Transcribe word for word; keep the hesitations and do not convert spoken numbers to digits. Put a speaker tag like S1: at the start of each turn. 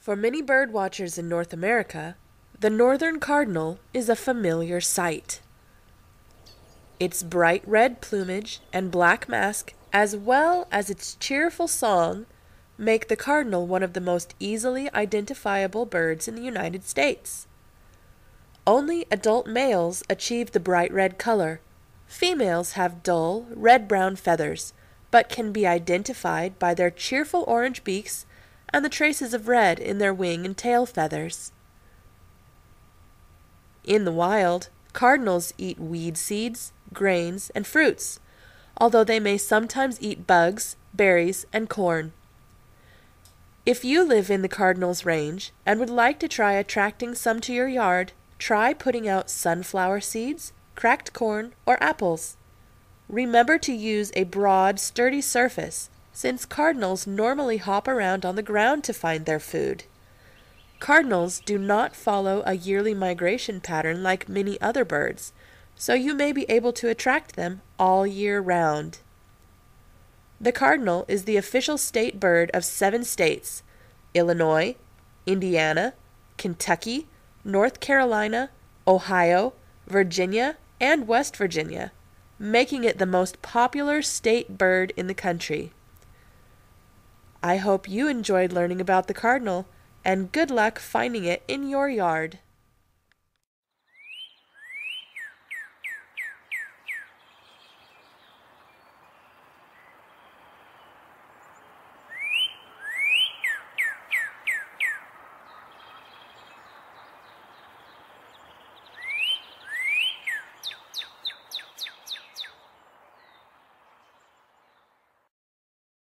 S1: For many bird watchers in North America, the Northern Cardinal is a familiar sight. Its bright red plumage and black mask, as well as its cheerful song, make the cardinal one of the most easily identifiable birds in the United States. Only adult males achieve the bright red color. Females have dull, red-brown feathers, but can be identified by their cheerful orange beaks and the traces of red in their wing and tail feathers. In the wild, cardinals eat weed seeds, grains, and fruits, although they may sometimes eat bugs, berries, and corn. If you live in the cardinal's range and would like to try attracting some to your yard, try putting out sunflower seeds, cracked corn, or apples. Remember to use a broad, sturdy surface, since cardinals normally hop around on the ground to find their food. Cardinals do not follow a yearly migration pattern like many other birds, so you may be able to attract them all year round. The cardinal is the official state bird of seven states: Illinois, Indiana, Kentucky, North Carolina, Ohio, Virginia, and West Virginia, making it the most popular state bird in the country. I hope you enjoyed learning about the cardinal, and good luck finding it in your yard.